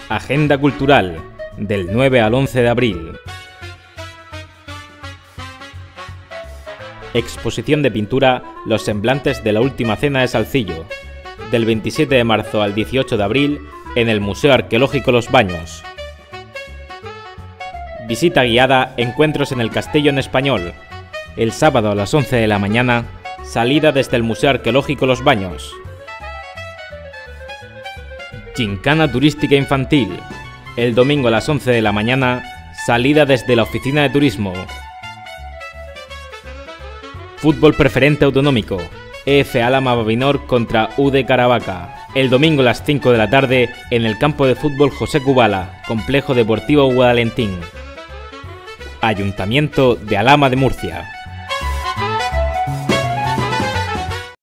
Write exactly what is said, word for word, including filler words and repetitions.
Agenda cultural, del nueve al once de abril. Exposición de pintura Los semblantes de la última cena de Salcillo, del veintisiete de marzo al dieciocho de abril, en el Museo Arqueológico Los Baños. Visita guiada Encuentros en el Castillo en Español. El sábado a las once de la mañana, salida desde el Museo Arqueológico Los Baños. Gincana turística infantil. El domingo a las once de la mañana, salida desde la Oficina de Turismo. Fútbol preferente autonómico. E F Álama Babinor contra U D Caravaca. El domingo a las cinco de la tarde, en el campo de fútbol José Kubala, Complejo Deportivo Guadalentín. Ayuntamiento de Alhama de Murcia.